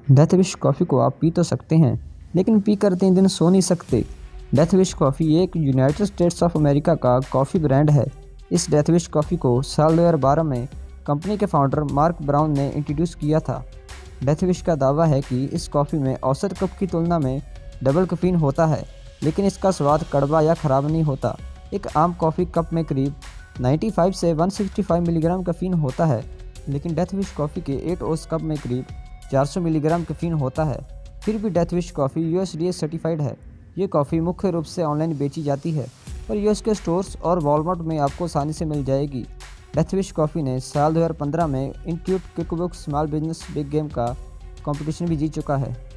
Death Wish coffee को आप P तो सकते हैं, लेकिन पी कर 3 दिन सो नहीं सकते। डेथ विश कॉफ़ी एक यूनाइटेड स्टेट्स ऑफ अमेरिका का कॉफ़ी ब्रांड है। इस डेथ विश कॉफ़ी को साल 2012 में कंपनी के फाउंडर मार्क ब्राउन ने इंट्रोड्यूस किया था। डेथ विश का दावा है कि इस कॉफ़ी में औसत कप की तुलना में डबल कैफीन होता है, लेकिन इसका स्वाद कड़वा या ख़राब नहीं होता। एक आम कॉफ़ी कप में करीब 95 से 165 मिलीग्राम कैफीन होता है, लेकिन डेथ विश कॉफ़ी के 8 ओस कप में करीब 400 मिलीग्राम कैफीन होता है। फिर भी Death Wish Coffee USDA certified है। ये कॉफ़ी मुख्य रूप से ऑनलाइन बेची जाती है और यूएस के स्टोर्स और वॉलमार्ट में आपको आसानी से मिल जाएगी। डेथ विश कॉफ़ी ने साल 2015 में institute cookbook small business big game का कंपटीशन भी जीत चुका है।